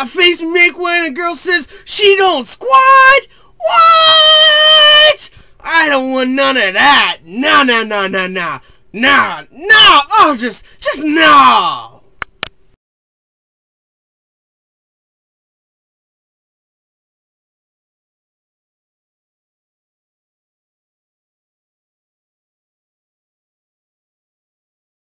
face make when a girl says she don't squat? What? I don't want none of that. Nah. Oh, just nah.